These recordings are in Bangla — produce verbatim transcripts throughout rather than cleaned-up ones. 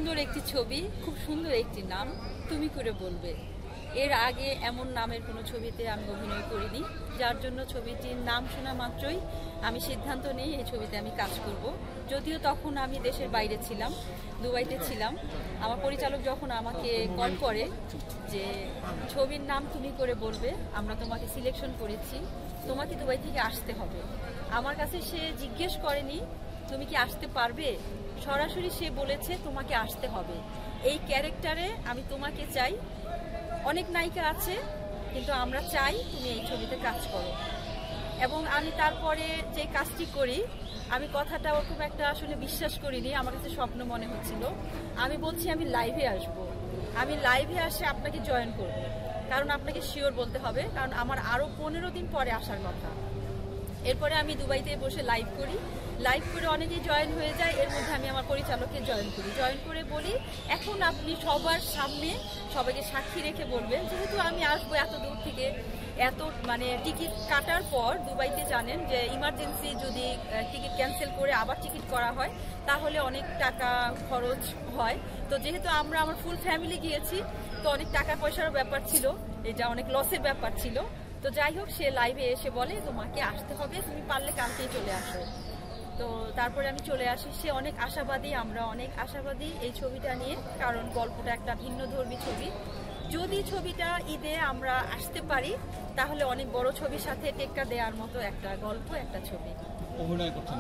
সুন্দর একটি ছবি, খুব সুন্দর একটি নাম, তুমি করে বলবে। এর আগে এমন নামের কোনো ছবিতে আমি অভিনয় করিনি, যার জন্য ছবিটির নাম শোনা মাত্রই আমি সিদ্ধান্ত নিই এই ছবিতে আমি কাজ করব। যদিও তখন আমি দেশের বাইরে ছিলাম, দুবাইতে ছিলাম। আমার পরিচালক যখন আমাকে কল করে যে ছবির নাম তুমি করে বলবে, আমরা তোমাকে সিলেকশন করেছি, তোমাকে দুবাই থেকে আসতে হবে। আমার কাছে সে জিজ্ঞেস করেনি তুমি কি আসতে পারবে, সরাসরি সে বলেছে তোমাকে আসতে হবে। এই ক্যারেক্টারে আমি তোমাকে চাই। অনেক নায়িকা আছে, কিন্তু আমরা চাই তুমি এই ছবিতে কাজ করো। এবং আমি তারপরে যে কাজটি করি, আমি কথাটা ওরকম একটা আসলে বিশ্বাস করিনি, আমার কাছে স্বপ্ন মনে হচ্ছিল। আমি বলছি আমি লাইভে আসব, আমি লাইভে আসে আপনাকে জয়েন করব, কারণ আপনাকে শিওর বলতে হবে, কারণ আমার আরও পনেরো দিন পরে আসার কথা। এরপরে আমি দুবাইতে বসে লাইভ করি, লাইভ করে অনেকেই জয়েন হয়ে যায়। এর মধ্যে আমি আমার পরিচালককে জয়েন করি, জয়েন করে বলি এখন আপনি সবার সামনে সবাইকে সাক্ষী রেখে বলবেন, যেহেতু আমি আসবো এত দূর থেকে, এত মানে টিকিট কাটার পর দুবাইতে জানেন যে ইমার্জেন্সি যদি টিকিট ক্যান্সেল করে আবার টিকিট করা হয় তাহলে অনেক টাকা খরচ হয়। তো যেহেতু আমরা আমার ফুল ফ্যামিলি গিয়েছি, তো অনেক টাকা পয়সারও ব্যাপার ছিল, এটা অনেক লসের ব্যাপার ছিল। তো যাই হোক, সে লাইভে এসে বলে তোমাকে আসতে হবে, তুমি পারলে কালকেই চলে আসো। তো তারপরে আমি চলে আসি। সে অনেক আশাবাদী, আমরা অনেক আশাবাদী এই ছবিটা নিয়ে, কারণ গল্পটা একটা ভিন্নধর্মী ছবি। যদি ছবিটা ঈদে আমরা আসতে পারি তাহলে অনেক বড় ছবির সাথে টেক্কা দেওয়ার মতো একটা গল্প, একটা ছবি। অভিনয় করছেন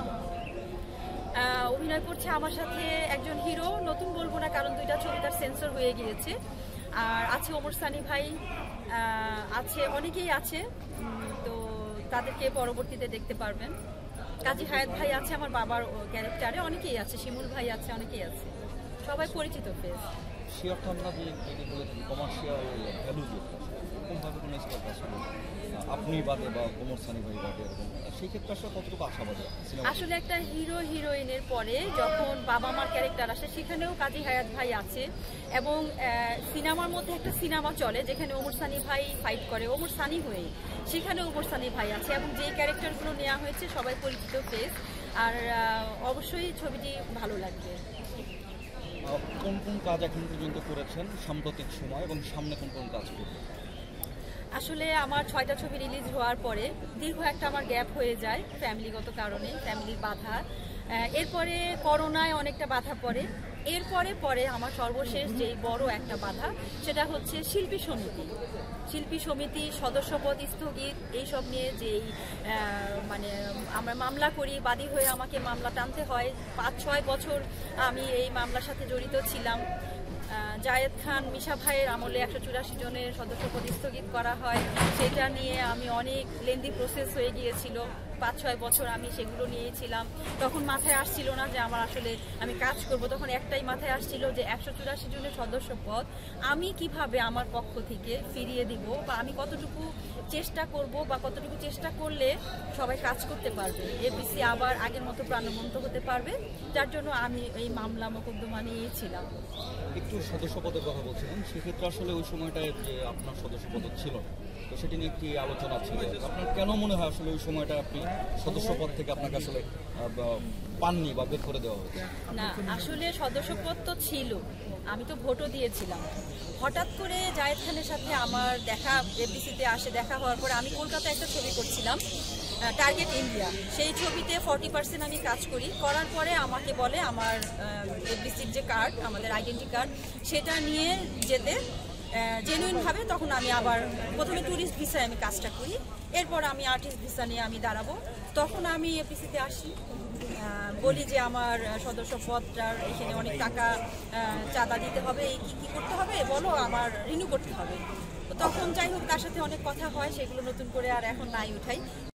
অভিনয় করছে আমার সাথে একজন হিরো, নতুন বলবো না কারণ দুইটা ছবি তার সেন্সর হয়ে গিয়েছে। আর আছে ওমর সানি ভাই, আছে অনেকেই আছে, তো তাদেরকে পরবর্তীতে দেখতে পারবেন। কাজী হায়াত ভাই আছে আমার বাবার ক্যারেক্টারে, অনেকেই আছে, শিমুল ভাই আছে, অনেকেই আছে, সবাই পরিচিত ফেস। সেই অর্থে আমরা যে যেটি বলেছেন কমার্শিয়াল ভ্যালু যেটা, এরকমভাবে কোনো স্কোপ আসলে আপনি বাদে বা ওমর সানি ভাই বাদে এরকম, সেই ক্ষেত্রে আসলে কতটুকু আশাবাদী? আসলে একটা হিরো হিরোইনের পরে যখন বাবা মার ক্যারেক্টার আসে, সেখানেও কাজী হায়াত ভাই আছে। এবং সিনেমার মধ্যে একটা সিনেমা চলে যেখানে ওমর সানি ভাই ফাইট করে ওমর সানি হয়ে, সেখানে ওমর সানি ভাই আছে। এবং যে ক্যারেক্টারগুলো নেওয়া হয়েছে সবাই পরিচিত ফেস। আর অবশ্যই ছবিটি ভালো লাগবে। কোন কোন কাজ এখন পর্যন্ত করেছেন সাম্প্রতিক সময়, এবং সামনে কোন কোন কাজ করবেন? আসলে আমার ছয়টা ছবি রিলিজ হওয়ার পরে দীর্ঘ একটা আমার গ্যাপ হয়ে যায় ফ্যামিলিগত কারণে, ফ্যামিলির বাধা। এরপরে করোনায় অনেকটা বাধা পড়ে। এরপরে পরে আমার সর্বশেষ যেই বড় একটা বাধা, সেটা হচ্ছে শিল্পী সমিতি। শিল্পী সমিতি সদস্যপদ স্থগিত, এইসব নিয়ে যেই মানে আমরা মামলা করি, বাদী হয়ে আমাকে মামলা টানতে হয়। পাঁচ ছয় বছর আমি এই মামলার সাথে জড়িত ছিলাম। জায়েদ খান মিশা ভাইয়ের আমলে একশো চুরাশি জনের সদস্যপদ স্থগিত করা হয়, সেটা নিয়ে আমি অনেক লেন্দি প্রসেস হয়ে গিয়েছিল। পাঁচ ছয় বছর আমি সেগুলো নিয়েছিলাম। তখন মাথায় আসছিল না যে আমার আসলে আমি কাজ করব, তখন একটাই মাথায় আসছিল যে একশো চুরাশি জনের সদস্যপদ আমি কিভাবে আমার পক্ষ থেকে ফিরিয়ে দিব, বা আমি কতটুকু চেষ্টা করব, বা কতটুকু চেষ্টা করলে সবাই কাজ করতে পারবে, এফডিসি আবার আগের মতো প্রাণবন্ত হতে পারবে। যার জন্য আমি এই মামলা মোকদ্দমা নিয়েছিলাম। একটু সদস্যপদের কথা বলছিলেন, সেক্ষেত্রে আসলে ওই সময়টায় যে আপনার সদস্যপদ ছিল, তো সেটি নিয়ে একটি আলোচনা ছিল। আপনার কেন মনে হয় আসলে ওই সময়টা আপনি সদস্যপদ থেকে আপনাকে আসলে পাননি বা বের করে দেওয়া হয়েছে? না, আসলে সদস্যপদ তো ছিল, আমি তো ভোটও দিয়েছিলাম। হঠাৎ করে জায়েদ খানের সাথে আমার দেখা এফডিসিতে আসে, দেখা হওয়ার পরে আমি কলকাতায় একটা ছবি করছিলাম, টার্গেট ইন্ডিয়া। সেই ছবিতে ফর্টি পার্সেন্ট আমি কাজ করি। করার পরে আমাকে বলে আমার এফডিসির যে কার্ড, আমাদের আইডেন্টি কার্ড, সেটা নিয়ে যেতে জেনুইনভাবে। তখন আমি আবার প্রথমে ট্যুরিস্ট ভিসায় আমি কাজটা করি, এরপর আমি আর্টিস্ট ভিসা নিয়ে আমি দাঁড়াবো। তখন আমি এফডিসিতে আসি, বলি যে আমার সদস্যপদটার এখানে অনেক টাকা চাঁদা দিতে হবে, এই কী কী করতে হবে বলো, আমার রিনিউ করতে হবে। তখন যাই হোক তার সাথে অনেক কথা হয়, সেগুলো নতুন করে আর এখন নাই উঠাই।